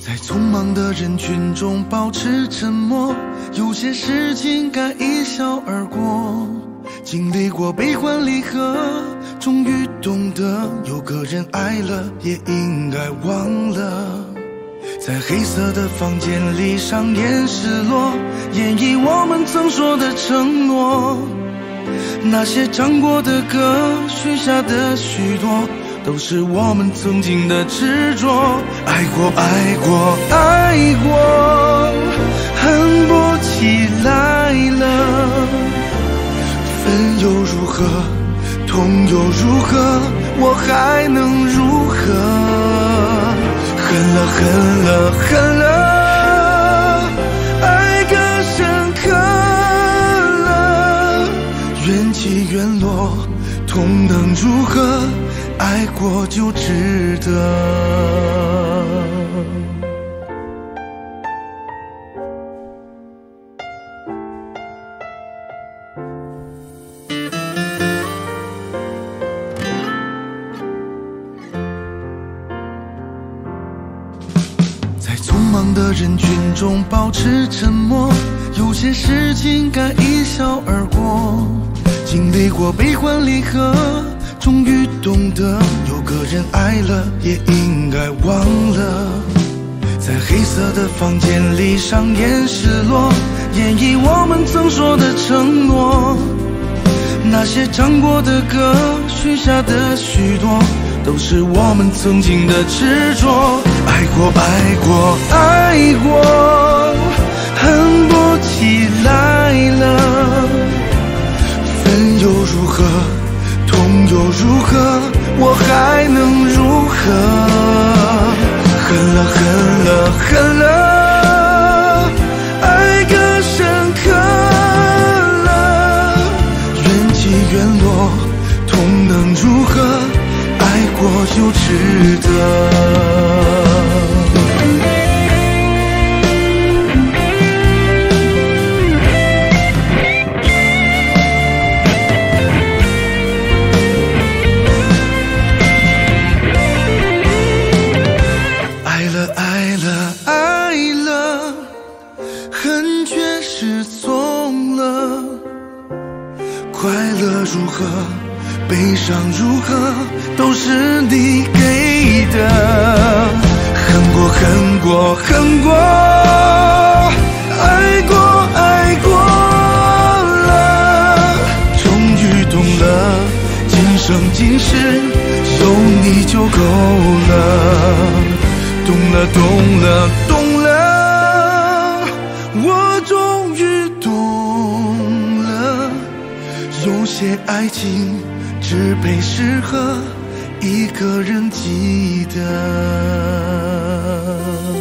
在匆忙的人群中保持沉默，有些事情该一笑而过。经历过悲欢离合，终于懂得有个人爱了也应该忘了。在黑色的房间里上演失落，演绎我们曾说的承诺。那些唱过的歌，许下的许多，都是我们曾经的执着。爱过爱过爱过，恨不起来了。分又如何，痛又如何，我还能如何？恨了恨了恨了，爱更深刻了。缘起缘落，痛能如何？爱过就值得。在匆忙的人群中保持沉默，有些事情该一笑而过。经历过悲欢离合，终于懂得有个人爱了也应该忘了。在黑色的房间里上演失落，演绎我们曾说的承诺。那些唱过的歌，许下的许多，都是我们曾经的执着。爱过爱过爱过，恨不起来了。分又如何，痛又如何，我还能如何？恨了恨了恨了，爱更深刻了。缘起缘落，痛能如何？爱过就值得。爱了爱了爱了，恨却失踪了。快乐如何，悲伤如何，都是你给的。恨过恨过恨过，爱过爱过了。终于懂了，今生今世有你就够了。懂了懂了懂了，我终于懂了，有些爱情只配适合一个人记得。